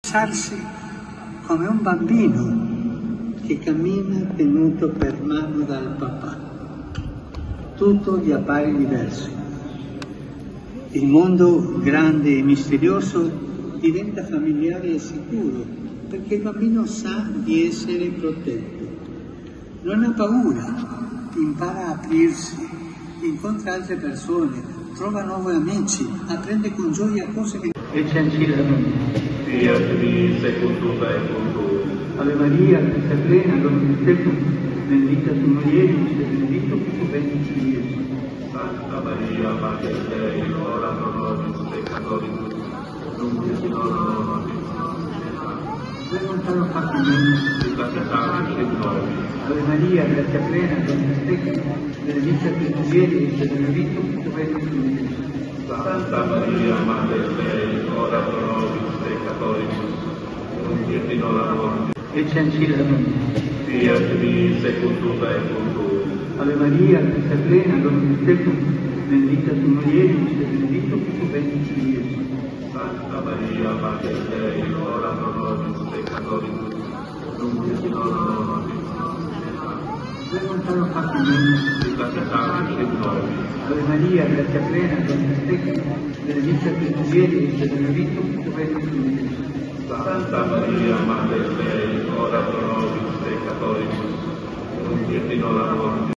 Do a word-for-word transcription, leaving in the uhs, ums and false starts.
abbracciarsi come un bambino che cammina tenuto per mano dal papà. Tutto gli appare diverso. Il mondo grande e misterioso diventa familiare e sicuro perché il bambino sa di essere protetto. Non ha paura, impara a aprirsi, incontra altre persone, trova nuovi amici, apprende con gioia cose che... E ci ancillano. Fiat secundum et Ave Maria, sei plena, Dominus tecum, benedicta tu mulieribus et benedictus fructus ventris tui, Iesus. Santa Maria, Mater Dei, ora pro nobis peccatoribus, nunc et in hora mortis nostre. Venum caro Patri meus, Sic et in nobis. Ave Maria, grazia plena, Dominus tecum, benedicta tu mulieribus et benedictus fructus ventris tui, Iesus. Santa Maria, Mater Dei, ora pro nobis peccatoribus, nunc et in hora mortis. E ci ancillano. Fiat secundum et Ave Maria, sei plena, Dominus tecum, benedicta tu mulieribus et benedictus fructus ventris tui, Iesus. Santa Maria, Mater Dei, ora pro nobis peccatoribus, nunc et in hora mortis nostre. Venum caro Patri meus, Sic et in nobis. Ave Maria, grazia plena, Dominus tecum, benedicta tu mulieribus et benedictus fructus ventris tui, Iesus. Santa Maria, Mater Dei, ora pro nobis peccatoribus, nunc et in hora mortis.